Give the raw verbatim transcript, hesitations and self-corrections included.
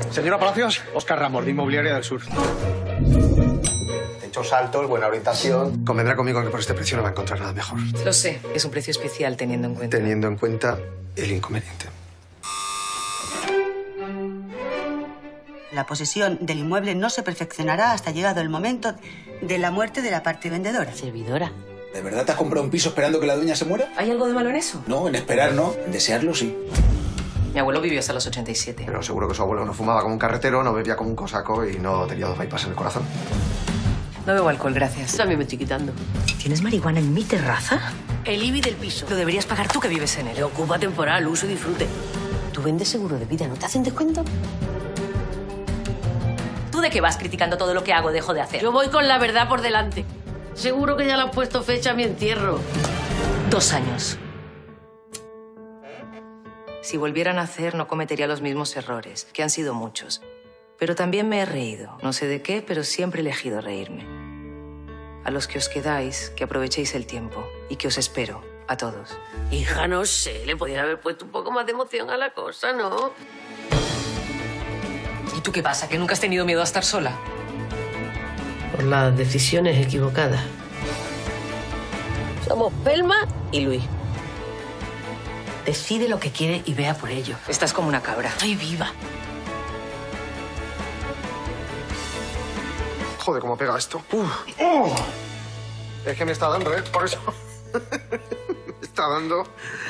Señora Palacios, Óscar Ramos, de Inmobiliaria del Sur. Techos altos, buena orientación. Convendrá conmigo que por este precio no va a encontrar nada mejor. Lo sé, es un precio especial teniendo en cuenta. Teniendo en cuenta el inconveniente. La posesión del inmueble no se perfeccionará hasta llegado el momento de la muerte de la parte vendedora. Servidora. ¿De verdad te has comprado un piso esperando que la dueña se muera? ¿Hay algo de malo en eso? No, en esperar no, en desearlo sí. Mi abuelo vivió hasta los ochenta y siete. Pero seguro que su abuelo no fumaba como un carretero, no bebía como un cosaco y no tenía dos bypass en el corazón. No bebo alcohol, gracias. También me estoy quitando. ¿Tienes marihuana en mi terraza? El I B I del piso. Lo deberías pagar tú que vives en él. Ocupa temporal, uso y disfrute. ¿Tú vendes seguro de vida? ¿No te hacen descuento? ¿Tú de qué vas criticando todo lo que hago dejo de hacer? Yo voy con la verdad por delante. Seguro que ya le has puesto fecha a mi entierro. Dos años. Si volviera a nacer, no cometería los mismos errores, que han sido muchos. Pero también me he reído. No sé de qué, pero siempre he elegido reírme. A los que os quedáis, que aprovechéis el tiempo y que os espero, a todos. Hija, no sé, le podrían haber puesto un poco más de emoción a la cosa, ¿no? ¿Y tú qué pasa? ¿Que nunca has tenido miedo a estar sola? Por las decisiones equivocadas. Somos Pelma y Luis. Decide lo que quiere y vea por ello. Estás como una cabra. Estoy viva. Joder, cómo pega esto. Uf. Oh. Es que me está dando, ¿eh? Por eso. Me está dando.